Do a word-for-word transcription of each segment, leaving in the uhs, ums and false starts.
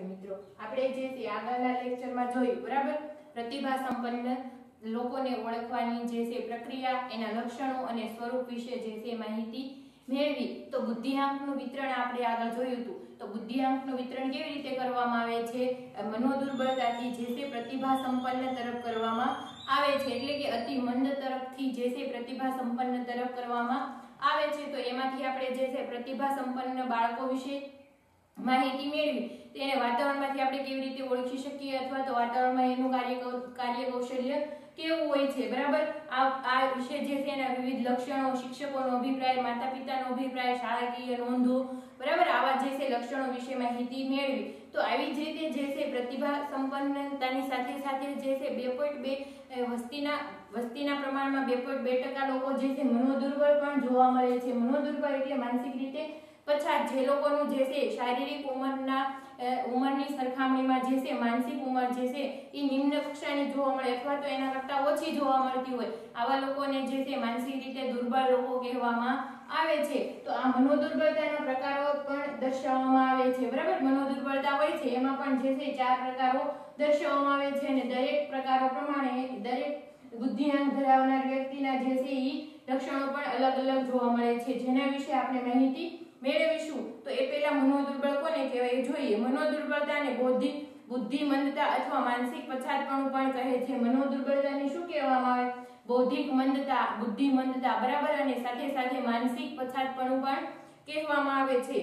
મિત્રો આપણે જે છે આગળના લેક્ચરમાં જોયું બરાબર પ્રતિભા સંપન્ન લોકોને ઓળખવાની જે છે પ્રક્રિયા એના લક્ષણો અને સ્વરૂપ વિશે જે છે માહિતી મેળવી તો બુદ્ધિઆંકનું વિતરણ આપણે આગળ જોયું હતું તો બુદ્ધિઆંકનું વિતરણ કેવી રીતે કરવામાં આવે છે મનોદુર્બળતાથી જે છે પ્રતિભા સંપન્ન તરફ કરવામાં આવે છે એટલે કે અતિ મંદ તરફથી જે છે પ્રતિભા સંપન્ન તરફ કરવામાં આવે છે તો એમાંથી આપણે જે છે પ્રતિભા સંપન્ન બાળકો વિશે માહિતી મેળવી તેને વાતાવરણમાંથી આપણે કેવી રીતે ઓળખી શકીએ અથવા તો વાતાવરણમાં એનું કાર્ય કાર્ય કૌશલ્ય કેવું હોય છે બરાબર આ આ વિશે જે છે એના વિવિધ લક્ષણો શિક્ષકોનો અભિપ્રાય માતા પિતાનો અભિપ્રાય શાળાકીય નોંધો બરાબર આવા જે છે લક્ષણો વિશે માહિતી મેળવી તો આવી જ રીતે જે છે પ્રતિભા સંપન્નતાની સાથે સાથે જે છે બે પોઈન્ટ બે વસ્તીના વસ્તીના પ્રમાણમાં બે પોઈન્ટ બે ટકા લોકો જે છે મનોદુર્બળ પણ જોવા મળે છે મનોદુર્બળ એટલે માનસિક રીતે પછાત જે લોકોનું જે છે શારીરિક ઉંમરના ઉંમરની સરખામણીમાં જે છે માનસિક ઉંમર જે છે એ નિમ્ન કક્ષાની જોવા મળે અથવા તો એના કરતાં ઓછી જોવા મળતી હોય આવા લોકોને જે છે માનસિક રીતે દુર્બળ લોકો કહેવામાં આવે છે તો આ મનોદુર્બળતાના પ્રકારો પણ દર્શાવવામાં આવે છે બરાબર મનોદુર્બળતા હોય છે એમાં પણ જે છે ચાર પ્રકારો દર્શાવવામાં આવે છે અને દરેક પ્રકારો પ્રમાણે દરેક બુદ્ધિઆંક ધરાવનાર વ્યક્તિના જે છે એ લક્ષણો પણ અલગ અલગ જોવા મળે છે જેના વિશે આપણે માહિતી મેળવીશું તો એ પહેલા મનોદુર્બળ કોને કહેવાય જોઈએ મનોદુર્બળતાને બૌદ્ધિક બુદ્ધિમંદતા અથવા માનસિક પછાતપણું પણ કહે છે મનોદુર્બળતાને શું કહેવામાં આવે બૌદ્ધિક મંદતા બુદ્ધિમંદતા બરાબર અને સાથે સાથે માનસિક પછાતપણું પણ કહેવામાં આવે છે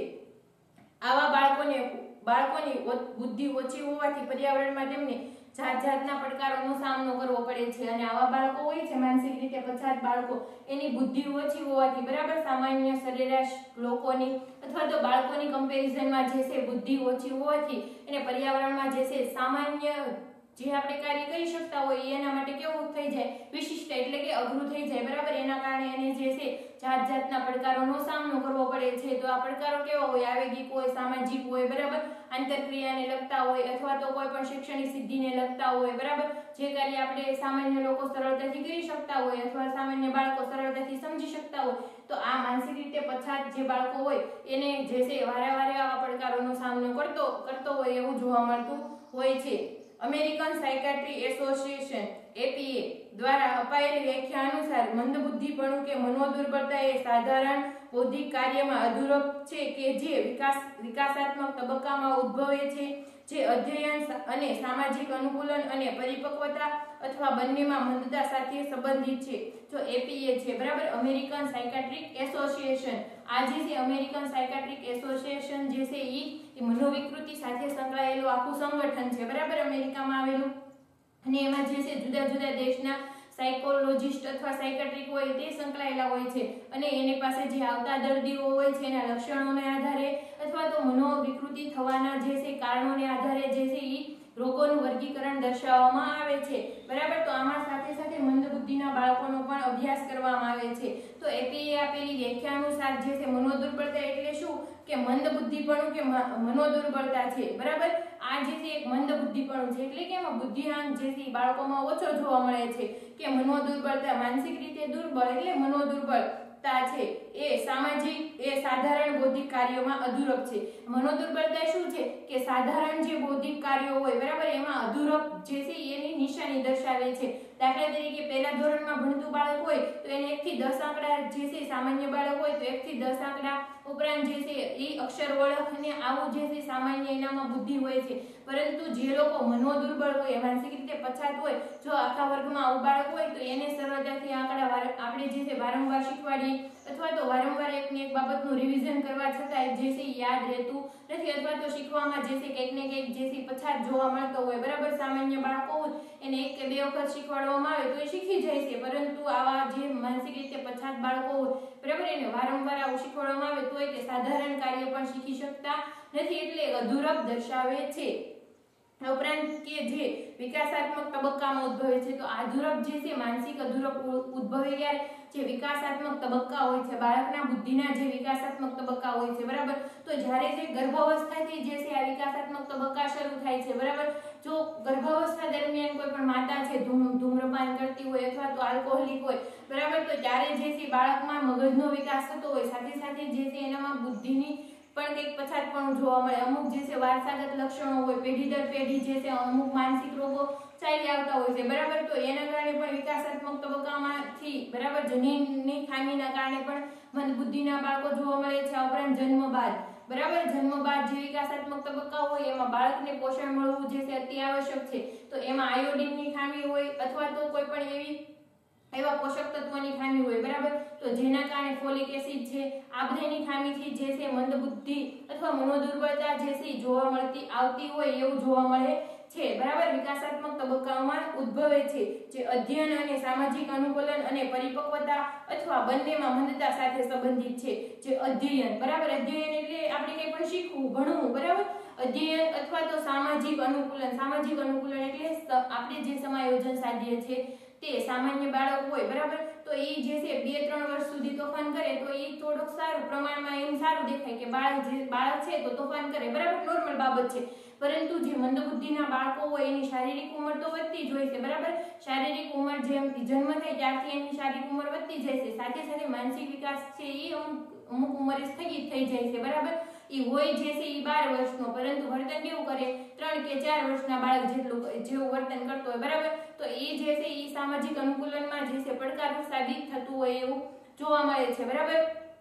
આવા બાળકોને બાળકોની બુદ્ધિ ઓછી હોવાથી પર્યાવરણમાં તેમને જાત જાતના પડકારોનો સામનો કરવો પડે છે અને આવા બાળકો હોય છે માનસિક રીતે પછાત બાળકો એની બુદ્ધિ ઓછી હોવાથી બરાબર સામાન્ય સરેરાશ લોકોની અથવા તો બાળકોની કમ્પેરિઝનમાં જે છે બુદ્ધિ ઓછી હોવાથી એને પર્યાવરણમાં જે છે સામાન્ય જે આપણે કાર્ય કરી શકતા હોય એના માટે કેવું થઈ જાય વિશિષ્ટ એટલે કે અઘરું થઈ જાય બરાબર એના કારણે એને જે છે જાત જાતના પડકારોનો સામનો કરવો પડે છે તો આ પડકારો કેવા હોય આવેગિક હોય સામાજિક હોય બરાબર આંતરક્રિયાને લગતા હોય અથવા તો કોઈ પણ શૈક્ષણિક સિદ્ધિને લગતા હોય બરાબર જે કાર્ય આપણે સામાન્ય લોકો સરળતાથી કરી શકતા હોય અથવા સામાન્ય બાળકો સરળતાથી સમજી શકતા હોય તો આ માનસિક રીતે પછાત જે બાળકો હોય એને જે છે વારે વારે આવા પડકારોનો સામનો કરતો કરતો હોય એવું જોવા મળતું હોય છે અમેરિકન સાયકાટ્રી એસોસિએશન એપીએ દ્વારા અપાયેલી વ્યાખ્યા અનુસાર મંદબુદ્ધિપણું કે મનોદુર્બળતા એ સાધારણ બૌદ્ધિક કાર્યમાં અધૂરપ છે કે જે વિકાસ વિકાસાત્મક તબક્કામાં ઉદ્ભવે છે જે અધ્યયન અને સામાજિક અનુકૂલન અને પરિપક્વતા અથવા બંનેમાં મંદતા સાથે સંબંધિત છે જો એપીએ છે બરાબર અમેરિકન સાયકાટ્રિક એસોસિએશન આ જે છે અમેરિકન સાયકાટ્રિક એસોસિએશન જે છે એ મનોવિકૃતિ સાથે સંકળાયેલું આખું સંગઠન છે બરાબર અમેરિકામાં આવેલું અને એમાં જે છે જુદા જુદા દેશના સાયકોલોજિસ્ટ અથવા સાયકાટ્રિક હોય તે સંકળાયેલા હોય છે અને એની પાસે જે આવતા દર્દીઓ હોય છે એના લક્ષણોને આધારે અથવા તો મનોવિકૃતિ થવાના જે છે કારણોને આધારે જે છે એ રોગોનું વર્ગીકરણ દર્શાવવામાં આવે છે બરાબર તો આમાં સાથે સાથે મંદબુદ્ધિના બાળકોનો પણ અભ્યાસ કરવામાં આવે છે તો એપીએ આપેલી વ્યાખ્યા અનુસાર જે છે મનોદુર્બળતા એટલે શું કે મંદબુદ્ધિપણું કે મનોદુર્બળતા છે બરાબર આ જે છે એક મંદબુદ્ધિપણું છે એટલે કે એમાં બુદ્ધિઆંક જે છે બાળકોમાં ઓછો જોવા મળે છે કે મનોદુર્બળતા માનસિક રીતે દુર્બળ એટલે મનોદુર્બળતા છે એ સામાજિક એ સાધારણ બૌદ્ધિક કાર્યોમાં અધૂરપ છે મનોદુર્બળતા શું છે કે સાધારણ જે બૌદ્ધિક કાર્યો હોય બરાબર એમાં અધૂરપ જે છે એની નિશાની દર્શાવે છે દાખલા તરીકે પહેલા ધોરણમાં ભણતું બાળક હોય તો એને એક થી દસ આંકડા જે છે સામાન્ય બાળક હોય તો એક થી દસ આંકડા ઉપરાંત જે છે એ અક્ષર ઓળખ અને આવું જે છે સામાન્ય એનામાં બુદ્ધિ હોય છે પરંતુ જે લોકો મનોદુર્બળ હોય માનસિક રીતે પછાત હોય જો આખા વર્ગમાં આવું બાળક હોય તો એને સરળતાથી આંકડા આપણે જે છે વારંવાર શીખવાડીએ અથવા તો વારંવાર એકને એક બાબતનું રિવિઝન કરવા છતાં જે છે યાદ રહેતું નથી અથવા તો શીખવામાં જે છે કંઈક ને કંઈક જે છે પછાત જોવા મળતો હોય બરાબર સામાન્ય બાળકો હોય એને એક કે બે વખત શીખવાડવામાં આવે તો એ શીખી જાય છે પરંતુ આવા જે માનસિક રીતે પછાત બાળકો હોય બરાબર એને વારંવાર આવું શીખવાડવામાં આવે તો તે સાધારણ કાર્ય પણ શીખી શકતા નથી એટલે અધૂરપ દર્શાવે છે ઉપરાંત કે જે વિકાસાત્મક તબક્કામાં ઉદ્ભવે છે તો અધૂરપ જે છે માનસિક અધૂરપ ઉદ્ભવે ત્યારે જે વિકાસાત્મક તબક્કા હોય છે બાળકના બુદ્ધિના જે વિકાસાત્મક તબક્કા હોય છે બરાબર તો જ્યારે જે ગર્ભાવસ્થાથી જે છે આ વિકાસાત્મક તબક્કા શરૂ થાય છે બરાબર જો ગર્ભાવસ્થા દરમિયાન કોઈ પણ માતા છે ધૂમ્રપાન કરતી હોય અથવા તો આલ્કોહોલિક હોય બરાબર તો ત્યારે જે છે બાળકમાં મગજનો વિકાસ થતો હોય સાથે સાથે જે છે એનામાં બુદ્ધિની પણ કંઈક પછાતપણું જોવા મળે, અમુક જે છે વારસાગત લક્ષણો હોય, પેઢી દર પેઢી જે છે અમુક માનસિક રોગો ચાલી આવતા હોય છે, બરાબર. તો એના કારણે પણ વિકાસાત્મક તબક્કામાંથી બરાબર જનીનની ખામીના કારણે પણ મંદ બુદ્ધિના બાળકો જોવા મળે છે. આ ઉપરાંત જન્મ બાદ બરાબર જન્મ બાદ જે વિકાસાત્મક તબક્કા હોય એમાં બાળકને પોષણ મળવું જે છે અતિ આવશ્યક છે. તો એમાં આયોડિનની ખામી હોય અથવા તો કોઈ પણ એવી એવા પોષક તત્વોની ખામી હોય, બરાબર. તો જેના કારણે ફોલિક એસિડ છે આ બધાની ખામીથી જે છે મંદ બુદ્ધિ અથવા મનોદુર્બળતા જે છે જોવા મળતી આવતી હોય એવું જોવા મળે છે, બરાબર. વિકાસાત્મક તબક્કાઓમાં ઉદ્ભવે છે, જે અધ્યયન અને સામાજિક અનુકૂલન અને પરિપક્વતા અથવા બંનેમાં મંદતા સાથે સંબંધિત છે. જે અધ્યયન બરાબર, અધ્યયન એટલે આપણે કંઈ પણ શીખવું, ભણવું, બરાબર. અધ્યયન અથવા તો સામાજિક અનુકૂલન, સામાજિક અનુકૂલન એટલે આપણે જે સમાયોજન સાધીએ છીએ તે સામાન્ય બાળક હોય, બરાબર. તો એ જે છે બે ત્રણ વર્ષ સુધી તોફાન કરે તો એ થોડુંક સારું પ્રમાણમાં એમ સારું દેખાય કે બાળક જે બાળક છે તો તોફાન કરે, બરાબર, નોર્મલ બાબત છે. પરંતુ જે મંદબુદ્ધિના બાળકો હોય એની શારીરિક ઉંમર તો વધતી જ હોય છે, બરાબર. શારીરિક ઉંમર જેમ જન્મ થાય ત્યારથી એની શારીરિક ઉંમર વધતી જાય છે, સાથે સાથે માનસિક વિકાસ છે એ અમુક અમુક ઉંમરે સ્થગિત થઈ જાય છે, બરાબર. એ હોય જે છે એ બાર વર્ષનો, પરંતુ વર્તન કેવું કરે ત્રણ કે ચાર વર્ષના બાળક જેટલું જેવું વર્તન કરતો હોય, બરાબર. તો એ જે છે એ સામાજિક અનુકૂલનમાં જે છે પડકારરૂપ સાબિત થતું હોય એવું જોવા મળે છે, બરાબર.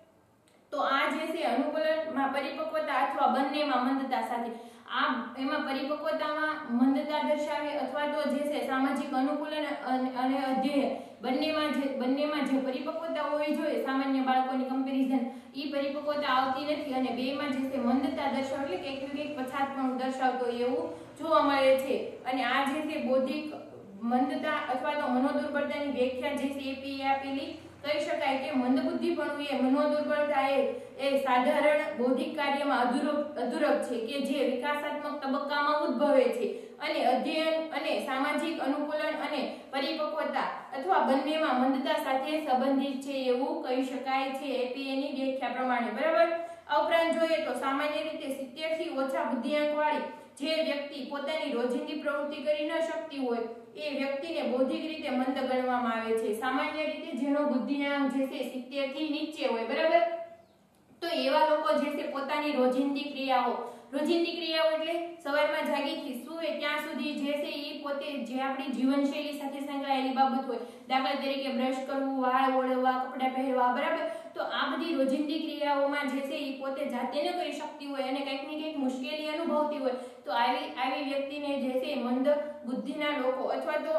તો આ જે છે અનુકૂલનમાં પરિપક્વતા અથવા બંનેમાં મંદતા સાથે આ એમાં પરિપક્વતામાં મંદતા દર્શાવે અથવા તો જે છે સામાજિક અનુકૂલન અને અધ્યયન બંનેમાં જે બંનેમાં જે પરિપક્વતા હોવી જોઈએ સામાન્ય બાળકોની કમ્પેરિઝન ઈ પરિપક્વતા આવતી નથી અને બેમાં જે છે મંદતા દર્શાવે એટલે કે એક પછાતપણું દર્શાવતો એવું જોવા મળે છે. અને આ જે છે બૌદ્ધિક મંદતા અથવા તો મનોદુર્બળતાની વ્યાખ્યા જે છે એપી આપેલી કહી શકાય કે મંદબુદ્ધિપણું એ મનોદુર્બળતા એ એ સાધારણ બૌદ્ધિક કાર્યમાં અધૂરપ અધૂરપ છે કે જે વિકાસાત્મક તબક્કામાં ઉદ્ભવે છે અને અધ્યયન અને સામાજિક અનુકૂલન અને પરિપક્વતા અથવા બંનેમાં મંદતા સાથે સંબંધિત છે એવું કહી શકાય છે એપીએની વ્યાખ્યા પ્રમાણે, બરાબર. આ ઉપરાંત જોઈએ તો સામાન્ય રીતે સિત્તેર થી ઓછા બુદ્ધિઆંક વાળી જે વ્યક્તિ પોતાની રોજિંદી પ્રવૃત્તિ કરી ન શકતી હોય એ વ્યક્તિને બૌદ્ધિક રીતે મંદ ગણવામાં આવે છે. સામાન્ય રીતે જેનો બુદ્ધિઆંક જે છે સિત્તેર થી નીચે હોય, બરાબર. તો એવા લોકો જે છે પોતાની રોજિંદી ક્રિયાઓ રોજિંદી ક્રિયાઓ એટલે સવારમાં જાગીથી સૂવે ત્યાં સુધી જે છે એ પોતે જે આપણી જીવનશૈલી સાથે સંકળાયેલી બાબત હોય, દાખલા તરીકે બ્રશ કરવું, વાળ ઓળવવા, કપડાં પહેરવા, બરાબર. તો આ બધી રોજિંદી ક્રિયાઓમાં જે છે એ પોતે જાતે ન કરી શકતી હોય અને કંઈક ને કંઈક મુશ્કેલી અનુભવતી હોય તો આવી આવી વ્યક્તિને જે છે મંદ બુદ્ધિના લોકો અથવા તો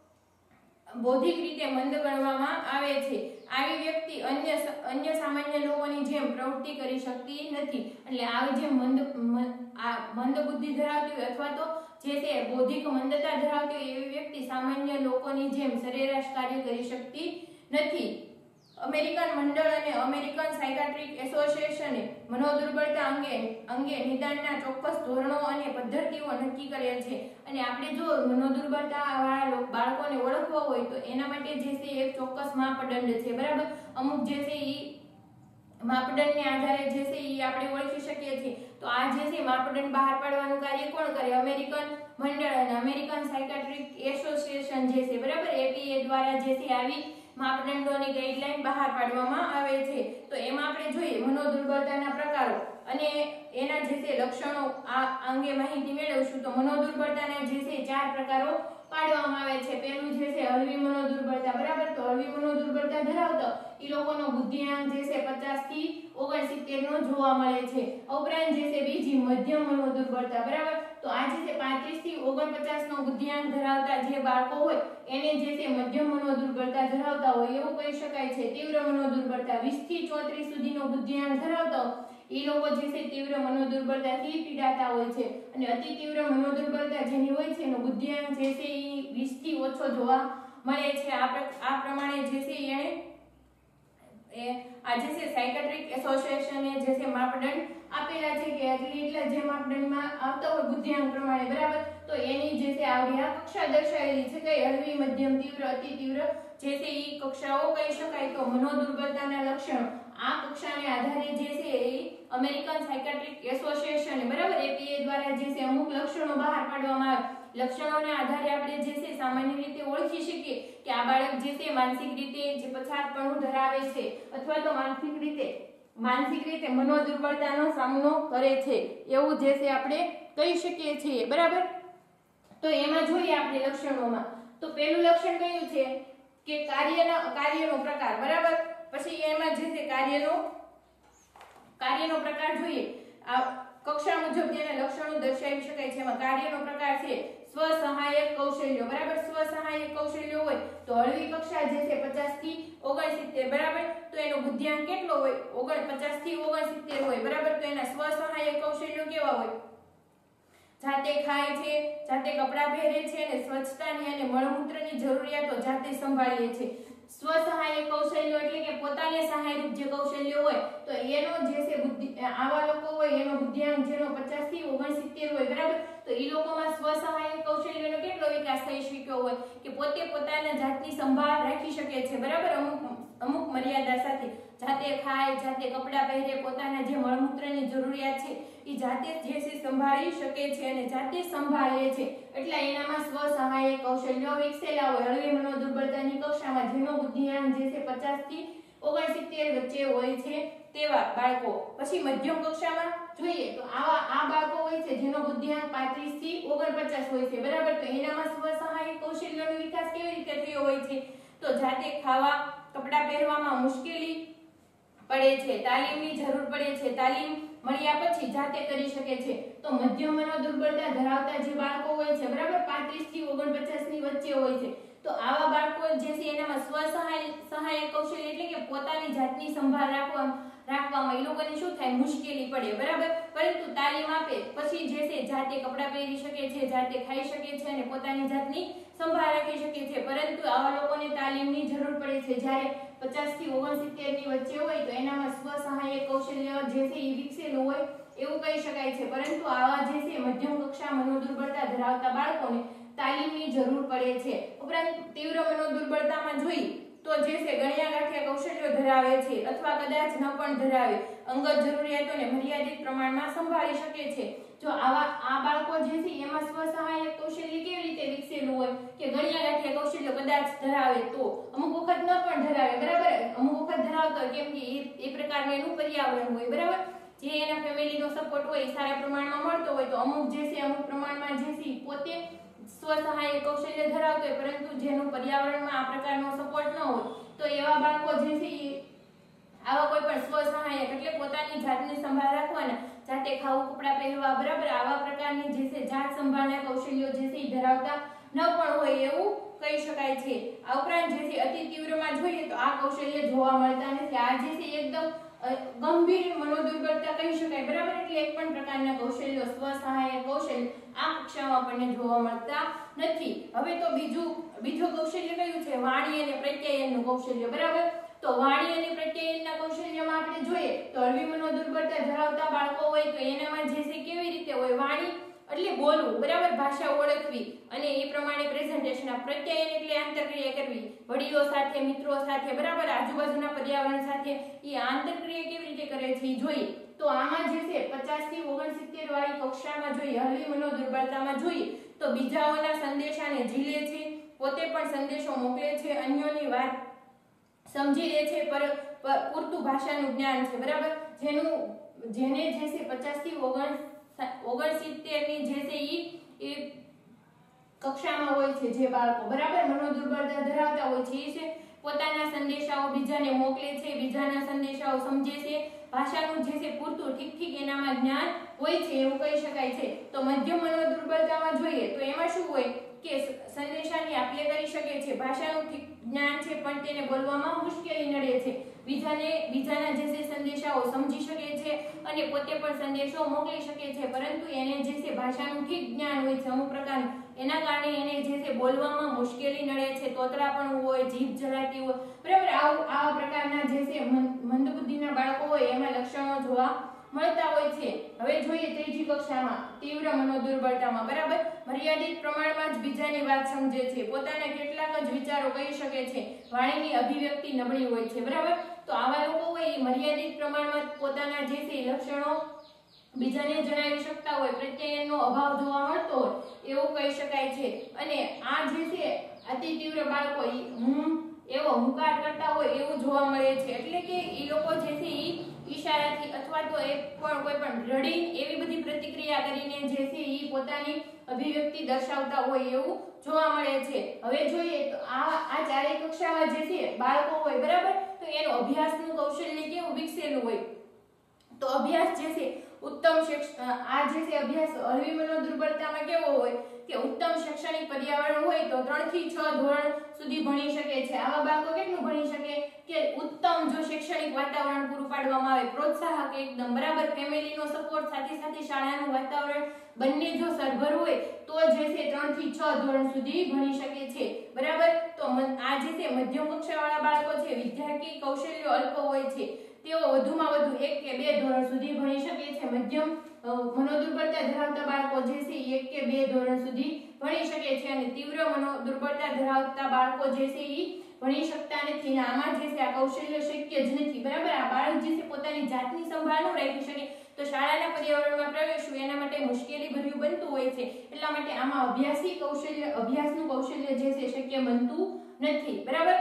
બૌદ્ધિક રીતે મંદ ગણવામાં આવે છે. આવી વ્યક્તિ અન્ય અન્ય સામાન્ય લોકોની જેમ પ્રવૃત્તિ કરી શકતી નથી. એટલે આવી જે મંદ આ મંદ બુદ્ધિ ધરાવતી હોય અથવા તો જે છે બૌદ્ધિક મંદતા ધરાવતી હોય એવી વ્યક્તિ સામાન્ય લોકોની જેમ સરેરાશ કાર્ય કરી શકતી નથી. અમેરિકન મંડળ અને અમેરિકન સાયકાટ્રિક એસોસિએશને મનોદુર્બળતા અંગે અંગે નિદાનના ચોક્કસ ધોરણો અને પદ્ધતિઓ નક્કી કરેલ છે. અને આપણે જો મનોદુર્બળતા વાળા બાળકોને ઓળખવા હોય તો એના માટે જે છે એક ચોક્કસ માપદંડ છે, બરાબર. અમુક જે છે એ માપદંડને આધારે જે છે એ આપણે ઓળખી શકીએ છીએ. તો આ જે છે માપદંડ બહાર પાડવાનું કાર્ય કોણ કરે? અમેરિકન મંડળ અને અમેરિકન સાયકાટ્રિક એસોસિએશન જે છે, બરાબર, એપીએ દ્વારા જે છે આવી માપદંડોની ગાઈડલાઈન બહાર પાડવામાં આવે છે. તો એમાં આપણે જોઈએ મનોદુર્બળતાના પ્રકારો અને એના જે છે લક્ષણો આ અંગે માહિતી મેળવશું. તો મનોદુર્બળતાના જે છે ચાર પ્રકારો પાડવામાં આવે છે. પહેલું જે છે હળવી મનોદુર્બળતા, બરાબર. તો હળવી મનોદુર્બળતા ધરાવતો એ લોકોનો બુદ્ધિઆંક જે છે પચાસ થી ઓગણસિત્તેર નો જોવા મળે છે. ઉપરાંત જે છે બીજી મધ્યમ મનોદુર્બળતા, બરાબર. તો આ જે છે પાંત્રીસ થી ઓગણપચાસ નો બુદ્ધિઆંક ધરાવતા જે બાળકો હોય એને જે છે મધ્યમ મનોદુર્બળતા ધરાવતા હોય એવું કહી શકાય છે. તીવ્ર મનોદુર્બળતા વીસ થી ચોત્રીસ સુધીનો બુદ્ધિઆંક ધરાવતા એ લોકો જે છે તીવ્ર મનોદુર્બળતાથી પીડાતા હોય છે. અને અતિ તીવ્ર મનોદુર્બળતા જેની હોય છે એનો બુદ્ધિઆંક જે છે એ વીસ થી ઓછો જોવા મળે છે. આ આ પ્રમાણે જે છે એને એ આ જે છે સાયકાટ્રિક એસોસિએશને જે છે માપદંડ આપેલા છે કે એટલી એટલા જે માપદંડમાં આવતા હોય બુદ્ધિઆંક પ્રમાણે, બરાબર. તો એની જે છે આવડી આ કક્ષા દર્શાવેલી છે કે હળવી, મધ્યમ, તીવ્ર, અતિ તીવ્ર જે છે એ કક્ષાઓ કહી શકાય. તો મનોદુર્બળતાના લક્ષણો આ કક્ષાને આધારે જે છે એ અમેરિકન સાયકાટ્રિક એસોસિએશન, બરાબર, એપીએ દ્વારા જે છે અમુક લક્ષણો બહાર પાડવામાં આવે. લક્ષણોના આધારે આપણે જે છે સામાન્ય રીતે ઓળખી શકીએ કે આ બાળક જે છે માનસિક રીતે જે પછાતપણું ધરાવે છે અથવા તો માનસિક રીતે માનસિક રીતે મનોદુર્બળતાનો સામનો કરે છે એવું જે છે આપણે કહી શકીએ છીએ, બરાબર। તો એમાં જોઈએ આપણે લક્ષણોમાં, તો પહેલું લક્ષણ કયું છે કે કાર્યના કાર્યનો પ્રકાર, બરાબર। પછી એમાં જે છે કાર્યનો કાર્યનો પ્રકાર જોઈએ, આ કક્ષા મુજબ તેના લક્ષણો દર્શાવી શકાય છે। એમાં કાર્યનો પ્રકાર છે સ્વસહાયક કૌશલ્યો, બરાબર। સ્વસહાયક કૌશલ્યો હોય તો હળવી કક્ષા જે છે પચાસ થી ઓગણસિત્તેર, બરાબર। તો એનો બુદ્ધિઆંક કેટલો હોય? ઓગણ પચાસ થી ઓગણસિત્તેર હોય, બરાબર। તો એના સ્વસહાયક કૌશલ્યો કેવા હોય? જાતે ખાય છે, જાતે કપડાં પહેરે છે અને સ્વચ્છતાની અને મળમૂત્રની જરૂરિયાતો જાતે સંભાળે છે। સ્વસહાયક કૌશલ્યો એટલે કે પોતાને સહાયરૂપ જે કૌશલ્યો હોય તો એનો જે છે બુદ્ધિ આવા લોકો હોય એનો બુદ્ધિઆંક જેનો પચાસ થી ઓગણસિત્તેર હોય, બરાબર। તો એ લોકોમાં સ્વસહાયક કૌશલ્યનો કેટલો વિકાસ થઈ શક્યો હોય કે પોતે પોતાના જાતની સંભાળ રાખી શકે છે, બરાબર। અમુક અમુક મર્યાદા સાથે જાતે ખાય, જાતે કપડાં પહેરે, પોતાના જે મળમૂત્રની જરૂરિયાત છે એ જાતે જે છે સંભાળી શકે છે અને જાતે સંભાળે છે, એટલે એનામાં સ્વસહાયક કૌશલ્યો વિકસેલા હોય। હળવી મનોદુર્બળતાની કક્ષામાં જેનો બુદ્ધિઆંક જે છે પચાસ થી ઓગણસિત્તેર વચ્ચે હોય છે તેવા બાળકો। પછી મધ્યમ કક્ષામાં જોઈએ તો આવા આ બાળકો હોય છે જેનો બુદ્ધિઆંક પાંત્રીસ થી ઓગણપચાસ હોય છે, બરાબર। તો એનામાં સ્વસહાયક કૌશલ્યનો વિકાસ કેવી રીતે થયો હોય છે? તો જાતે ખાવા, કપડાં પહેરવામાં મુશ્કેલી પડે છે, તાલીમની જરૂર પડે છે, તાલીમ મળ્યા પછી જાતે કરી શકે છે। તો મધ્યમ મનોદુર્બળતા ધરાવતા જે બાળકો હોય છે, બરાબર, પાંત્રીસ થી ઓગણપચાસ ની વચ્ચે હોય છે, તો આવા બાળકો જે છે એનામાં સ્વસહાય સહાયક કૌશલ્ય એટલે કે પોતાની જાતની સંભાળ રાખવા રાખવામાં એ લોકોને શું થાય? મુશ્કેલી પડે, બરાબર। પરંતુ તાલીમ આપે પછી જે છે જાતે કપડાં પહેરી શકે છે, જાતે ખાઈ શકે છે અને પોતાની જાતની સંભાળ રાખી શકે છે। પરંતુ આવા લોકોને તાલીમની જરૂર પડે છે। જ્યારે પચાસ થી ઓગણસિત્તેર ની વચ્ચે હોય તો એનામાં સ્વસહાયક કૌશલ્ય જે છે એ વિકસેલું હોય એવું કહી શકાય છે। પરંતુ આવા જે છે મધ્યમ કક્ષા મનોદુર્બળતા ધરાવતા બાળકોને તાલીમની જરૂર પડે છે। ઉપરાંત તીવ્ર મનોદુર્બળતામાં જોઈએ તો જે છે ગણ્યા ગાંઠ્યા કૌશલ્યો ધરાવે છે અથવા કદાચ ન પણ ધરાવે, અંગત જરૂરિયાતોને મર્યાદિત પ્રમાણમાં સંભાળી શકે છે। જો આવા આ બાળકો જે છે એમાં સ્વસહાયક કૌશલ્ય કેવી રીતે વિકસેલું હોય કે ગણ્યા ગાંઠ્યા કૌશલ્યો કદાચ ધરાવે તો, અમુક વખત ન પણ ધરાવે, બરાબર। અમુક વખત ધરાવતો હોય કેમ કે એ એ પ્રકારનું એનું પર્યાવરણ હોય, બરાબર। જે એના ફેમિલીનો સપોર્ટ હોય સારા પ્રમાણમાં મળતો હોય તો અમુક જે છે અમુક પ્રમાણમાં જે છે પોતે સ્વસહાયક કૌશલ્ય ધરાવતો હોય પરંતુ જેનું પર્યાવરણમાં આ પ્રકારનો સપોર્ટ ન હોય તો એવા બાળકો જે છે આવા કોઈ પણ સ્વસહાયક એટલે પોતાની જાતની સંભાળ રાખવાના, જાતે ખાવું, કપડાં પહેરવા, બરાબર, આવા પ્રકારની જે છે જાત સંભાળના કૌશલ્યો જે છે ધરાવતા ન પણ હોય એવું કહી શકાય છે। આ ઉપરાંત જે છે અતિ તીવ્રમાં જોઈએ તો આ કૌશલ્ય જોવા મળતા નથી। આ જે છે એકદમ ગંભીર મનોદુર્બળતા કહી શકાય, બરાબર। એટલે એક પણ પ્રકારના કૌશલ્યો સ્વસહાયક કૌશલ્ય આ કક્ષામાં આપણને જોવા મળતા નથી। હવે તો બીજું બીજું કૌશલ્ય કયું છે? વાણી અને પ્રત્યાયનનું કૌશલ્ય, બરાબર। તો વાણી અને પ્રત્યાયનના કૌશલ્યમાં આપણે જોઈએ તો હળવી મનોદુર્બળતા ધરાવતા બાળકો હોય તો એનામાં જે છે કેવી રીતે હોય? વાણી એટલે બોલવું, બરાબર, ભાષા ઓળખવી અને એ પ્રમાણે પ્રેઝન્ટેશન। પ્રત્યાયન એટલે આંતરક્રિયા કરવી વડીલો સાથે, મિત્રો સાથે, બરાબર, આજુબાજુના પર્યાવરણ સાથે એ આંતરક્રિયા કેવી રીતે કરે છે એ જોઈએ। તો આમાં જે છે પચાસ થી ઓગણસિત્તેર વાળી કક્ષામાં જોઈએ, હળવી મનોદુર્બળતામાં જોઈએ તો બીજાઓના સંદેશાને ઝીલે છે, પોતે પણ સંદેશો મોકલે છે, અન્યોની વાત સમજી લે છે, પર પૂરતું ભાષાનું જ્ઞાન છે, બરાબર। જેનું જેને જે છે પચાસ થી ઓગણ ઓગણસિત્તેર ની જે છે એ કક્ષામાં હોય છે જે બાળકો, બરાબર, મનોદુર્બળતા ધરાવતા હોય છે એ છે પોતાના સંદેશાઓ બીજાને મોકલે છે, બીજાના સંદેશાઓ સમજે છે, ભાષાનું જે છે પૂરતું ઠીક ઠીક એનામાં જ્ઞાન હોય છે એવું કહી શકાય છે। તો મધ્યમ મનોદુર્બળતામાં જોઈએ તો એમાં શું હોય કે સંદેશાની આપ-લે કરી શકે છે, ભાષાનું ઠીક જ્ઞાન છે પણ તેને બોલવામાં મુશ્કેલી નડે છે, બીજાને બીજાના જે છે સંદેશાઓ સમજી શકે છે અને પોતે પણ સંદેશો મોકલી શકે છે પરંતુ એને જે છે ભાષાનું ઠીક જ્ઞાન હોય છે અમુક પ્રકારનું, એના કારણે એને જે છે બોલવામાં મુશ્કેલી નડે છે, તોતરાપણું હોય, જીભ જલાતી હોય, બરાબર। આવા આવા પ્રકારના જે છે મંદબુદ્ધિના બાળકો હોય એમાં લક્ષણો જોવા મળતા હોય છે। હવે જોઈએ ત્રીજી કક્ષામાં તીવ્ર મનોદુર્બળતામાં, બરાબર, મર્યાદિત પ્રમાણમાં જ બીજાની વાત સમજે છે, પોતાના કેટલાક જ વિચારો કહી શકે છે, વાણીની અભિવ્યક્તિ નબળી હોય છે, બરાબર। તો આવા લોકો હોય એ મર્યાદિત પ્રમાણમાં પોતાના જે છે લક્ષણો બીજાને જણાવી શકતા હોય, પ્રત્યાયનનો અભાવ જોવા મળતો હોય એવું કહી શકાય છે। અને આ જે છે અતિ તીવ્ર બાળકો હું એવો હુંકાર કરતા હોય એવું જોવા મળે છે, એટલે કે એ લોકો જે છે એ ઈશારાથી અથવા તો એક પણ કોઈ પણ રડી એવી બધી પ્રતિક્રિયા કરીને જે છે એ પોતાની અભિવ્યક્તિ દર્શાવતા હોય એવું જોવા મળે છે। હવે જોઈએ તો આ આ ચારેય કક્ષામાં જે છે બાળકો હોય બરાબર, તો એનું અભ્યાસનું કૌશલ્ય કેવું વિકસેલું હોય, તો અભ્યાસ જે છે ઉત્તમ આ જે છે અભ્યાસ હળવી મનોદુર્બળતામાં કેવો હોય કે ઉત્તમ શૈક્ષણિક પર્યાવરણ હોય તો ત્રણ થી છ ધોરણ સુધી ભણી શકે છે। આવા બાળકો કેટલું ભણી શકે કે ઉત્તમ જો શૈક્ષણિક વાતાવરણ પૂરું પાડવામાં આવે, પ્રોત્સાહક એકદમ બરાબર, ફેમિલીનો સપોર્ટ સાથે સાથે શાળાનું વાતાવરણ બંને જો સરભર હોય તો જે છે ત્રણ થી છ ધોરણ સુધી ભણી શકે છે બરાબર। તો આ જે છે મધ્યમ કક્ષાવાળા બાળકો છે વિદ્યાર્થી કૌશલ્યો અલ્પ હોય છે, તેઓ વધુમાં વધુ એક કે બે ધોરણ સુધી ભણી શકે છે। મધ્યમ મનોદુર્બળતા ધરાવતા બાળકો જે છે એક કે બે ધોરણ સુધી ભણી શકે છે અને તીવ્ર મનોદુર્બળતા ધરાવતા બાળકો જે છે એ ભણી શકતા નથી। આમાં જે છે આ કૌશલ્ય શક્ય જ નથી બરાબર। આ બાળક જે છે પોતાની જાતની સંભાળ ન રાખી શકે તો શાળાના પર્યાવરણમાં પ્રવેશવું એના માટે મુશ્કેલી ભર્યું બનતું હોય છે, એટલા માટે આમાં અભ્યાસી કૌશલ્ય અભ્યાસનું કૌશલ્ય જે છે શક્ય બનતું નથી બરાબર।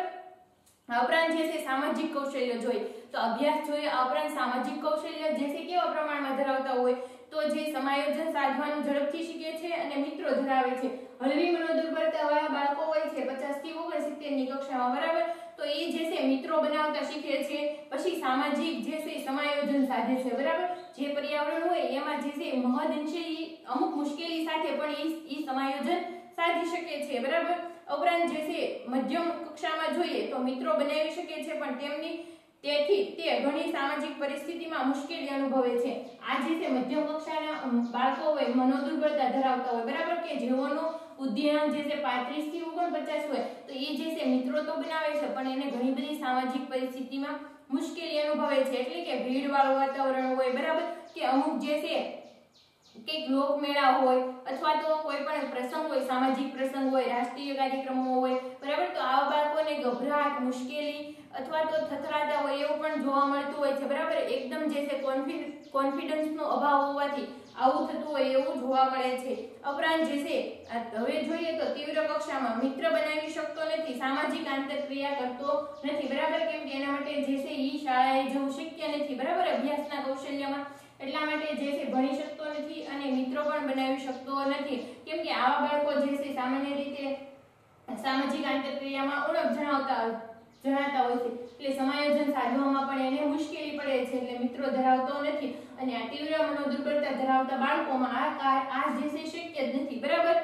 આ ઉપરાંત જે છે સામાજિક કૌશલ્ય જોઈએ તો અભ્યાસ જોઈએ, આ ઉપરાંત સામાજિક કૌશલ્ય જે છે કેવા પ્રમાણમાં ધરાવતા હોય તો જે સમાયોજન સાધવાનું ઝડપથી શીખે છે અને મિત્રો ધરાવે છે। હળવી મનોદુર્બળતા વાળા બાળકો હોય છે પચાસ થી ઓગણસિત્તેર ની કક્ષામાં બરાબર, તો એ જે છે મિત્રો બનાવતા શીખે છે, પછી સામાજિક જે છે સમાયોજન સાધે છે બરાબર। જે પર્યાવરણ હોય એમાં જે છે મહદઅંશે અમુક મુશ્કેલી સાથે પણ એ સમાયોજન સાધી શકે છે બરાબર। ઉપરાંત જે છે મધ્યમ કક્ષામાં જોઈએ તો મિત્રો બનાવી શકે છે પણ તેમની તેથી તે ઘણી સામાજિક પરિસ્થિતિમાં મુશ્કેલી અનુભવે છે। આ જે છે મધ્યમ કક્ષાના બાળકો હોય મનોદુર્બળતા ધરાવતા હોય બરાબર, કે જેઓનો બુદ્ધિઆંક જે છે પાંત્રીસ થી ઓગણપચાસ હોય તો એ જે છે મિત્રો તો બનાવે છે પણ એને ઘણી બધી સામાજિક પરિસ્થિતિમાં મુશ્કેલી અનુભવે છે, એટલે કે ભીડવાળું વાતાવરણ હોય બરાબર, કે અમુક જે છે કંઈક લોકમેળા હોય અથવા તો કોઈ પણ પ્રસંગ હોય, સામાજિક પ્રસંગ હોય, રાષ્ટ્રીય કાર્યક્રમો હોય બરાબર, તો આવા બાળકોને ગભરાટ, મુશ્કેલી અથવા તો થથરાતા હોય એવું પણ જોવા મળતું હોય છે બરાબર। એકદમ જે છે કોન્ફિડન્સનો અભાવ હોવાથી આવું થતું હોય એવું જોવા મળે છે। ઉપરાંત જે છે હવે જોઈએ તો તીવ્ર કક્ષામાં મિત્ર બનાવી શકતો નથી, સામાજિક આંતરક્રિયા કરતો નથી બરાબર, કેમ કે એના માટે જે છે ઈ શાળાએ જવું શક્ય નથી બરાબર અભ્યાસના કૌશલ્યમાં, એટલા માટે જે છે ભણી શકતો નથી અને મિત્રો પણ બનાવી શકતો નથી, કેમ કે આવા બાળકો જે છે સામાન્ય રીતે સામાજિક આંતરક્રિયામાં ઉણપ જણાવતા જણાતા હોય છે, એટલે સમાયોજન સાધવામાં પણ એને મુશ્કેલી પડે છે, એટલે મિત્રો ધરાવતો નથી અને આ તીવ્ર મનોદુર્બળતા ધરાવતા બાળકોમાં આ આ જે છે શક્ય જ નથી બરાબર।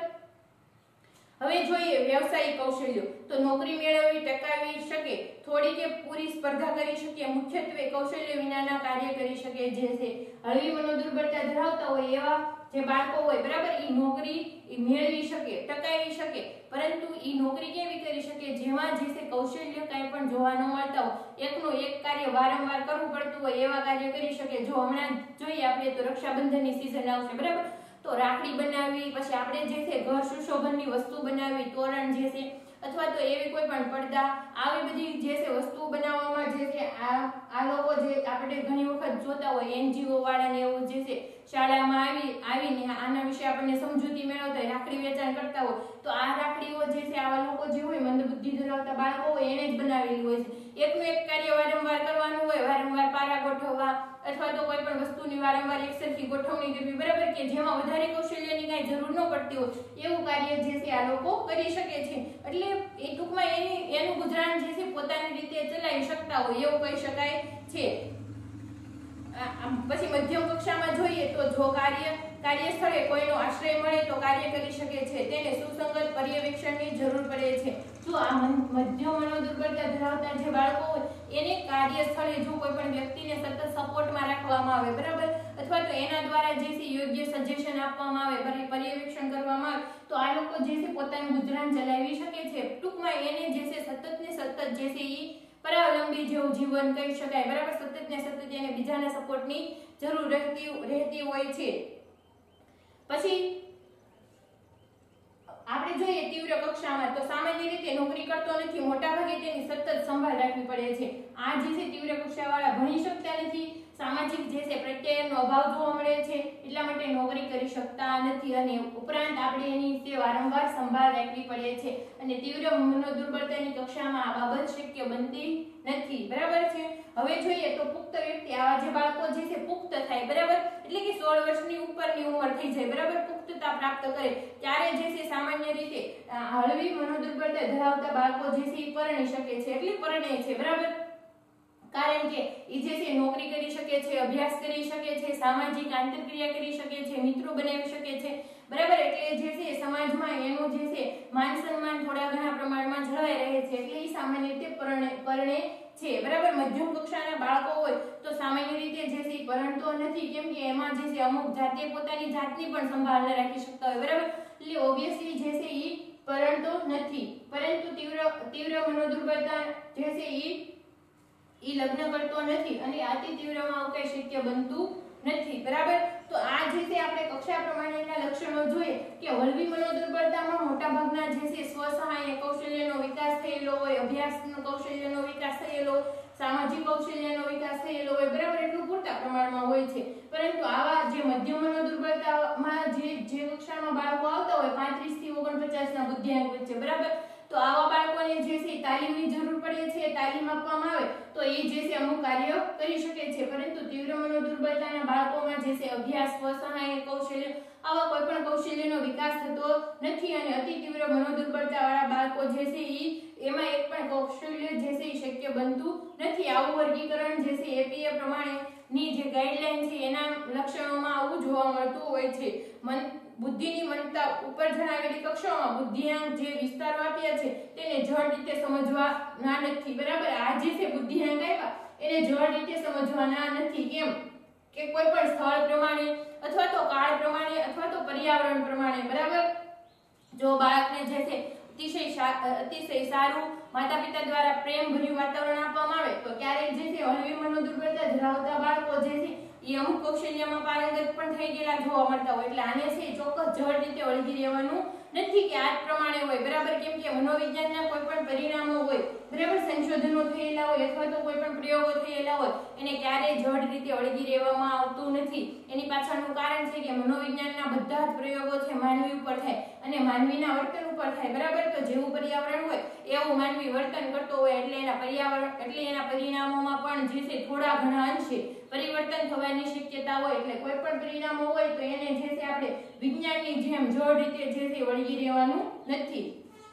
હવે જોઈએ વ્યવસાયિક કૌશલ્યો તો નોકરી મેળવવી, ટકાવી શકે, થોડી કે પૂરી સ્પર્ધા કરી શકે, મુખ્યત્વે કૌશલ્ય વિનાના કાર્ય કરી શકે જે છે હળવી મનોદુર્બળતા ધરાવતા હોય એવા જે બાળકો હોય બરાબર, એ નોકરી મેળવી શકે, ટકાવી શકે, પરંતુ એ નોકરી કેવી કરી શકે જેમાં જે છે કૌશલ્ય કાંઈ પણ જોવા ન મળતા હોય, એકનું એક કાર્ય વારંવાર કરવું પડતું હોય એવા કાર્ય કરી શકે। જો હમણાં જોઈએ આપણે તો રક્ષાબંધનની સિઝન આવશે બરાબર, તો રાખડી બનાવવી, પછી આપણે જે છે ઘર સુશોભનની વસ્તુ બનાવવી, તોરણ જે છે અથવા તો એવી કોઈ પણ પડદા, આવી બધી જે છે વસ્તુઓ બનાવવામાં જે છે આ આ લોકો જે આપણે ઘણી વખત જોતા હોય એનજીઓ વાળાને એવું જે છે શાળામાં આવી આવીને આના વિશે આપણને સમજૂતી મેળવતા હોય, રાખડી વેચાણ કરતા હોય, તો આ રાખડીઓ જે છે આવા લોકો જે હોય મંદબુદ્ધિ ધરાવતા બાળકો હોય એને જ બનાવેલી હોય છે। એકનું એક કાર્ય વારંવાર કરવાનું હોય, વારંવાર પારા ગોઠવવા અથવા તો કોઈ પણ વસ્તુની વારંવાર એકસરખી ગોઠવણી કરવી બરાબર, કે જેમાં વધારે કૌશલ્યની કાંઈ જરૂર ન પડતી હોય એવું કાર્ય જે છે આ લોકો કરી શકે છે, એટલે એ ટૂંકમાં એની એનું ગુજરાન જે છે પોતાની રીતે ચલાવી શકતા હોય એવું કહી શકાય છે। પછી મધ્યમ કક્ષામાં જોઈએ તો જો કાર્ય કાર્યસ્થળે કોઈનો આશ્રય મળે તો કાર્ય કરી શકે છે, તેને સુસંગત પર્યવેક્ષણની જરૂર પડે છે। જો આ મધ્યમ મનોદુર્બળતા ધરાવતા જે બાળકો હોય એને કાર્યસ્થળે જો કોઈ પણ વ્યક્તિને સતત સપોર્ટમાં રાખવામાં આવે બરાબર, અથવા તો એના દ્વારા જે છે યોગ્ય સજેશન આપવામાં આવે, પર્યવેક્ષણ કરવામાં આવે તો આ લોકો જે છે પોતાનું ગુજરાન ચલાવી શકે છે। ટૂંકમાં એને જે છે સતત ને સતત જે છે ઈ પરાવલંબી જેવું જીવન કહી શકાય બરાબર, સતત ને સતત એને બીજાના સપોર્ટની જરૂર રહેતી રહેતી હોય છે। પછી આપણે જોઈએ તીવ્ર કક્ષામાં તો સામાન્ય રીતે નોકરી કરતો નથી, મોટા ભાગે તેની સતત સંભાળ રાખવી પડે છે। આ જે છે તીવ્ર કક્ષાવાળા ભણી શકતા નથી, સામાજિક જે છે પ્રત્યયનો અભાવ જોવા મળે છે, એટલા માટે નોકરી કરી શકતા નથી અને ઉપરાંત આપણે એની વિશે વારંવાર સંભાળ રાખવી પડે છે અને તીવ્ર મનોદુર્બળતાની કક્ષામાં આ બાબત શક્ય બનતી નથી, બરાબર છે। હવે જોઈએ તો પુખ્ત વ્યક્તિ, આવા જે બાળકો જે છે પુખ્ત થાય, બરાબર, એટલે કે સોળ વર્ષની ઉપરની ઉંમર થઈ જાય, બરાબર, પુખ્તતા પ્રાપ્ત કરે ત્યારે જે છે સામાન્ય રીતે હળવી મનોદુર્બળતા ધરાવતા બાળકો જે છે પરણી શકે છે, એટલે પરણે છે, બરાબર, કારણ કે એ જે છે નોકરી કરી શકે છે, અભ્યાસ કરી શકે છે, સામાજિક આંતરક્રિયા કરી શકે છે, મિત્રો બનાવી શકે છે, બરાબર, એટલે જે છે સમાજમાં એનું જે છે માન સન્માન થોડા ઘણા પ્રમાણમાં જળવાઈ રહે છે, એટલે એ સામાન્ય રીતે પરણે પરણે છે, બરાબર। મધ્યમ કક્ષાના બાળકો હોય તો સામાન્ય રીતે જે છે પરણતો નથી, કેમ કે એમાં જે છે અમુક જાતે પોતાની જાતની પણ સંભાળ ન રાખી શકતા હોય, બરાબર, એટલે ઓબ્વિયસલી જે છે એ પરણતો નથી, પરંતુ તીવ્ર તીવ્ર મનોદુર્બળતા જે છે એ ઈ લગ્ન કરતો નથી અને અતિ તીવ્રમાં આવું કઈ શક્ય બનતું નથી, બરાબર। તો આ જે છે આપણે કક્ષા પ્રમાણેના લક્ષણો જોઈએ કે હળવી મનોદુર્બળતામાં મોટા ભાગના જે છે સ્વસહાય કૌશલ્યનો વિકાસ થયેલો હોય, અભ્યાસનો કૌશલ્યનો વિકાસ થયેલો હોય, સામાજિક કૌશલ્યનો વિકાસ થયેલો હોય, બરાબર, એટલું પૂરતા પ્રમાણમાં હોય છે, પરંતુ આવા જે મધ્યમ મનોદુર્બળતામાં જે જે કક્ષામાં બાળકો આવતા હોય પાંત્રીસ થી ઓગણપચાસ ના બુદ્ધિઆંક વચ્ચે, બરાબર, તો આવા બાળકોને જે છે તાલીમની જરૂર પડે છે, તાલીમ આપવામાં આવે તો એ જે છે અમુક કાર્ય કરી શકે છે, પરંતુ તીવ્ર મનોદુર્બળતાના બાળકોમાં જે છે અભ્યાસ, સ્વસહાય કૌશલ્ય આવા કોઈ પણ કૌશલ્યનો વિકાસ થતો નથી અને અતિ તીવ્ર મનોદુર્બળતા વાળા બાળકો જે છે ઈ એમાં એક પણ કૌશલ્ય જે છે ઈ શક્ય બનતું નથી। આવું વર્ગીકરણ જે છે એપીએ પ્રમાણેની જે ગાઈડલાઈન છે એના લક્ષણોમાં આવું જોવા મળતું હોય છે। મન બુદ્ધિની મંદતા ઉપર જણાવેલી કક્ષાઓમાં બુદ્ધિઆંક જે વિસ્તારો આપ્યા છે તેને જડ રીતે સમજવા ના નથી, બરાબર, આ જે છે બુદ્ધિઆંક આપ્યા એને જડ રીતે સમજવાના નથી, કેમ કે કોઈ પણ સ્થળ પ્રમાણે અથવા તો કાળ પ્રમાણે અથવા તો પર્યાવરણ પ્રમાણે, બરાબર, જો બાળકને જે છે અતિશય અતિશય સારું માતા પિતા દ્વારા પ્રેમ ભર્યું વાતાવરણ આપવામાં આવે તો ક્યારેક જે છે હળવી મનોદુર્બળતા ધરાવતા બાળકો જે છે એ અમુક કૌશલ્યમાં પારંગત પણ થઈ ગયેલા જોવા મળતા હોય, એટલે આને છે ચોક્કસ જડ રીતે વળગી રહેવાનું નથી કે આ જ પ્રમાણે હોય, બરાબર, કેમ કે મનોવિજ્ઞાનના કોઈ પણ પરિણામો હોય, બરાબર, સંશોધનો થયેલા હોય અથવા તો કોઈ પણ પ્રયોગો થયેલા હોય એને ક્યારેય જડ રીતે વળગી રહેવામાં આવતું નથી। એની પાછળનું કારણ છે કે મનોવિજ્ઞાનના બધા જ પ્રયોગો છે માનવી ઉપર થાય અને માનવીના વર્તન ઉપર થાય, બરાબર, તો જેવું પર્યાવરણ હોય એવું માનવી વર્તન કરતો હોય એટલે એના પર્યાવરણ એટલે એના પરિણામોમાં પણ જે છે થોડા ઘણા અંશે પરિવર્તન થવાની શક્યતા હોય, એટલે કોઈ પણ પરિણામો હોય તો એને જે છે આપણે વિજ્ઞાનની જેમ જડ રીતે જે છે વળગી રહેવાનું નથી।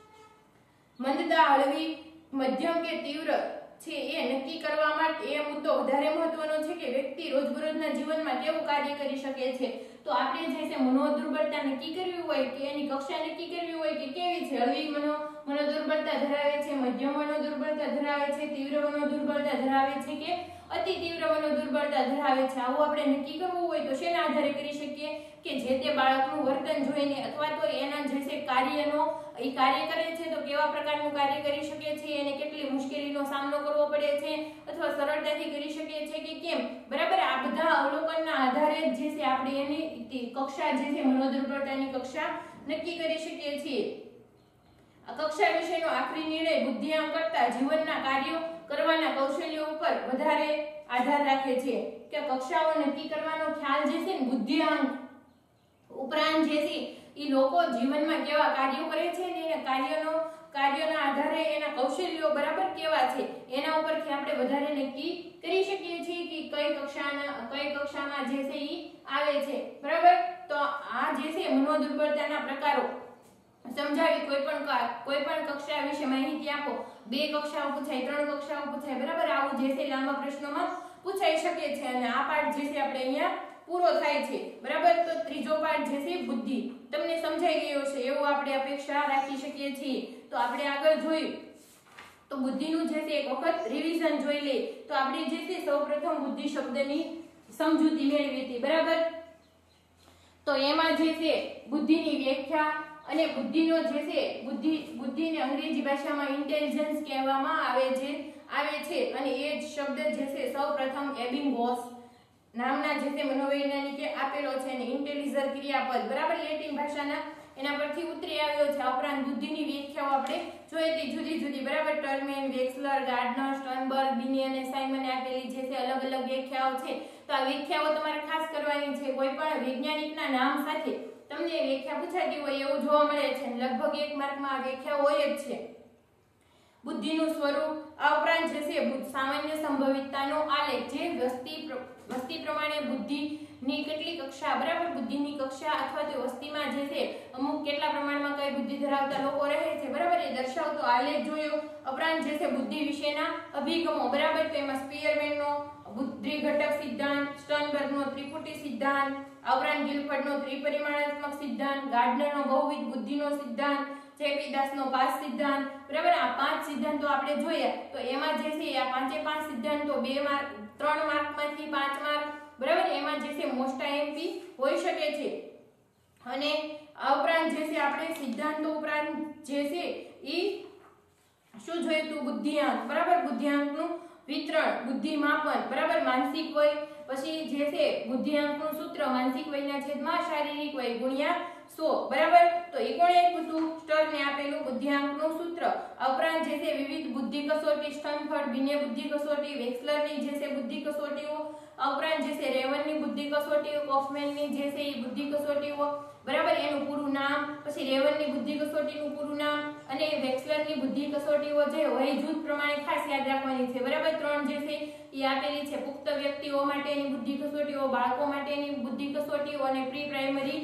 મંદતા હળવી, મધ્યમ કે તીવ્ર છે એ નક્કી કરવા માટે એ મુદ્દો વધારે મહત્વનો છે કે વ્યક્તિ રોજબરોજના જીવનમાં કેવું કાર્ય કરી શકે છે। તો આપણે જે છે મનોદુર્બળતા નક્કી કરવી હોય કે એની કક્ષા નક્કી કરવી હોય કે કેવી છે, હળવી મનો મનોદુર્બળતા ધરાવે છે, મધ્યમ મનોદુર્બળતા ધરાવે છે, તીવ્ર મનોદુર્બળતા ધરાવે છે કે અતિ તીવ્ર મનોદુર્બળતા ધરાવે છે, આવું આપણે નક્કી કરવું હોય તો શેના આધારે કરી શકીએ કે જે તે બાળકનું વર્તન જોઈને અથવા તો એના જે છે કાર્યનો એ કાર્ય કરે છે તો કેવા પ્રકારનું કાર્ય કરી શકે છે, એને કેટલી મુશ્કેલીનો સામનો કરવો પડે છે અથવા સરળતાથી કરી શકે છે કે કેમ, બરાબર, આ બધા અવલોકનના આધારે જે છે આપણે એની કક્ષા જે છે મનોદુર્બળતાની કક્ષા નક્કી કરી શકીએ છીએ। આ કક્ષા વિશેનો આખરી નિર્ણય બુદ્ધિઆંક કરતા જીવનના કાર્યો કરવાના કૌશલ્યો ઉપર વધારે આધાર રાખે છે કે કક્ષાઓ નક્કી કરવાનો ખ્યાલ જે છે ને બુદ્ધિઆંક ઉપરાંત જે છે એ લોકો જીવનમાં કેવા કાર્યો કરે છે ને એના કાર્યનો કાર્યોના આધારે એના કૌશલ્યો બરાબર કેવા છે એના ઉપરથી આપણે વધારે નક્કી કરી શકીએ છીએ કે કઈ કક્ષાના કઈ કક્ષામાં જે છે એ આવે છે, બરાબર। તો આ જે છે મનોદુર્બળતાના પ્રકારો સમજાવી કોઈ પણ કોઈ પણ કક્ષા વિશે માહિતી આપો, બે કક્ષાઓ પૂછાય, ત્રણ કક્ષાઓ પૂછાય, બરાબર, આવું જે છે લાંબા પ્રશ્નોમાં પૂછાઈ શકે છે અને આ પાઠ જે છે આપણે અહીંયા પૂરો થાય છે, બરાબર। તો ત્રીજો પાઠ જે છે બુદ્ધિ તમને સમજાઈ ગયો છે એવું આપણે અપેક્ષા રાખી શકીએ છીએ। તો આપણે આગળ જોયું તો બુદ્ધિનું જે છે એક વખત રિવિઝન જોઈ લે તો આપણે જે છે સૌપ્રથમ બુદ્ધિ શબ્દની સમજૂતી મેળવી હતી, બરાબર। તો એમાં જે છે બુદ્ધિની વ્યાખ્યા અને બુદ્ધિનો જે છે બુદ્ધિ બુદ્ધિને અંગ્રેજી ભાષામાં ઇન્ટેલિજન્સ કહેવામાં આવે છે આવે છે અને એ જ શબ્દ જે છે સૌપ્રથમ એબિંગહોસ નામના જે તે મનોવૈજ્ઞાનિકે આપેલો છે અને ઇન્ટેલિજર ક્રિયાપદ બરાબર લેટિન ભાષાના એના પરથી ઉતરી આવ્યો છે. આ ઉપરાંત બુદ્ધિની વ્યાખ્યાઓ આપણે જોઈએ તે જુદી જુદી બરાબર ટર્મેન, વેક્સલર, ગાર્ડનર, સ્ટર્નબર્ગ, બિની અને સાયમને આપેલી જે છે અલગ અલગ વ્યાખ્યાઓ છે. તો આ વ્યાખ્યાઓ તમારે ખાસ કરવાની છે. કોઈ પણ વૈજ્ઞાનિકના નામ સાથે તમને વ્યાખ્યા પૂછાતી હોય એવું જોવા મળે છે. લગભગ એક માર્કમાં આ વ્યાખ્યા હોય જ છે. બુદ્ધિનું સ્વરૂપ, આ ઉપરાંત જે છે સામાન્ય સંભવિતતાનો આલેખ, જે વસ્તી વસ્તી પ્રમાણે બુદ્ધિની કેટલી કક્ષા બરાબર બુદ્ધિની કક્ષા અથવા તો વસ્તીમાં જે છે અમુક કેટલા પ્રમાણમાં કઈ બુદ્ધિ ધરાવતા લોકો રહે છે બરાબર એ દર્શાવતો આલેખ જોયો. ઉપરાંત જે છે બુદ્ધિ વિશેના અભિગમો બરાબર તો એમાં સ્પીયરમેનનો બુદ્ધિ ઘટક સિદ્ધાંત, સ્ટર્નબર્ગનો ત્રિપુટી સિદ્ધાંત, આ ઉપરાંત ગિલફર્ડનો ત્રિપરિમાણાત્મક સિદ્ધાંત, ગાર્ડનરનો બહુવિધ બુદ્ધિનો સિદ્ધાંત, ચેપીદાસનો પાંચ સિદ્ધાંત બરાબર. આ પાંચ સિદ્ધાંતો આપણે જોયા તો એમાં જે છે આ પાંચે પાંચ સિદ્ધાંતો બે માર્ક ત્રણ માર્કમાંથી પાંચ માર્ક બરાબર એમાં જે છે મોસ્ટ આઈએમપી હોઈ શકે છે. અને આ ઉપરાંત જે છે આપણે સિદ્ધાંતો ઉપરાંત જે છે ઈ શું જોયું તું બુદ્ધિઆંક બરાબર બુદ્ધિઆંકનું વિતરણ, બુદ્ધિ માપન બરાબર માનસિક વય, પછી જે છે બુદ્ધિઆંકનું સૂત્ર માનસિક વયના છેદમાં શારીરિક વય ગુણ્યા સો બરાબર. તો એ કોણે આપ્યું હતું? સ્ટર્ને આપેલું બુદ્ધિઆંકનું સૂત્ર. આ ઉપરાંત જે છે વિવિધ બુદ્ધિ કસોટી, સ્ટર્નફર્ડ બિને બુદ્ધિ કસોટી, વેક્સલરની જે છે બુદ્ધિ કસોટીઓ, આ ઉપરાંત જે છે રેવનની બુદ્ધિ કસોટીઓ, કોફમેનની જે છે એ બુદ્ધિ કસોટીઓ બરાબર એનું પૂરું નામ, પછી રેવનની બુદ્ધિ કસોટીનું પૂરું નામ અને વેક્સલરની બુદ્ધિ કસોટીઓ જે વય જૂથ પ્રમાણે ખાસ યાદ રાખવાની છે બરાબર. ત્રણ જે છે એ આપેલી છે પુખ્ત વ્યક્તિઓ માટેની બુદ્ધિ કસોટીઓ, બાળકો માટેની બુદ્ધિ કસોટીઓ અને પ્રી પ્રાઇમરી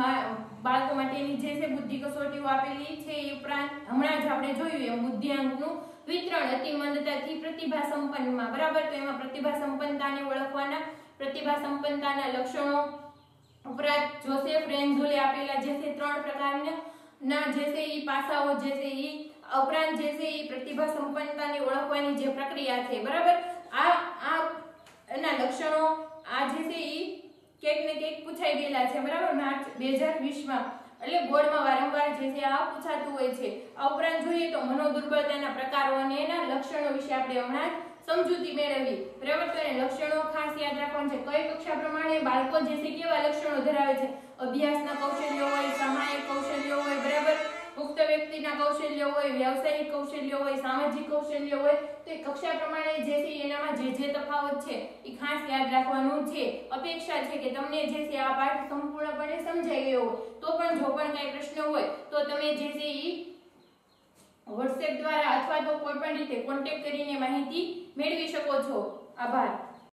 બાળકો માટેની જે છે બુદ્ધિ કસોટીઓ આપેલી છે. એ ઉપરાંત હમણાં જ આપણે જોયું એમ બુદ્ધિઆંકનું વિતરણ અતિ મંદતાથી પ્રતિભા સંપન્નમાં બરાબર. તો એમાં પ્રતિભા સંપન્નતાને ઓળખવાના પ્રતિભા સંપન્નતાના લક્ષણો, ઉપરાંત જોસેફ રેન્ઝોલે આપેલા જે છે ત્રણ પ્રકારના ના જે છે ઈ પાસાઓ જે છે ઈ ઉપરાંત જે છે ઈ પ્રતિભા સંપન્નતાને ઓળખવાની જે પ્રક્રિયા છે બરાબર. આ આ એના લક્ષણો આ જે છે ઈ કેક ને કેક પૂછાઈ ગયેલા છે બરાબર માર્ચ બે હજાર વીસ માં એટલે બોર્ડમાં વારંવાર જે છે આ પૂછાતું હોય છે. આ ઉપરાંત જોઈએ તો મનોદુર્બળતાના પ્રકારો અને એના લક્ષણો વિશે આપણે હમણાં સમજૂતી મેળવી બરાબર. તો એને લક્ષણો ખાસ યાદ રાખવાનું છે. કઈ કક્ષા પ્રમાણે બાળકો જે છે કેવા લક્ષણો ધરાવે છે? અભ્યાસના કૌશલ્યો હોય, સહાયક કૌશલ્યો હોય બરાબર, પુખ્ત વ્યક્તિના કૌશલ્યો હોય, વ્યવસાયિક કૌશલ્યો હોય, સામાજિક કૌશલ્યો હોય. તો એ કક્ષા પ્રમાણે જે છે એનામાં જે જે તફાવત છે એ ખાસ યાદ રાખવાનું છે. અપેક્ષા છે કે તમને જે છે આ પાઠ સંપૂર્ણપણે સમજાઈ ગયો હોય. તો પણ જો પણ કઈ પ્રશ્ન હોય તો તમે જે છે ઈ વોટ્સએપ દ્વારા અથવા તો કોઈ પણ રીતે કોન્ટેક્ટ કરીને માહિતી મેળવી શકો છો. આભાર.